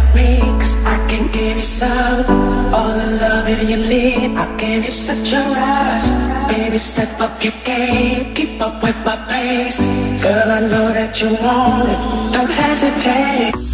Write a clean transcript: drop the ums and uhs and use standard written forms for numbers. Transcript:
with me, cause I can give you some. All the love in you need, I'll give you such a rush. Baby, step up your game, keep up with my pace. Girl, I know that you want it, don't hesitate.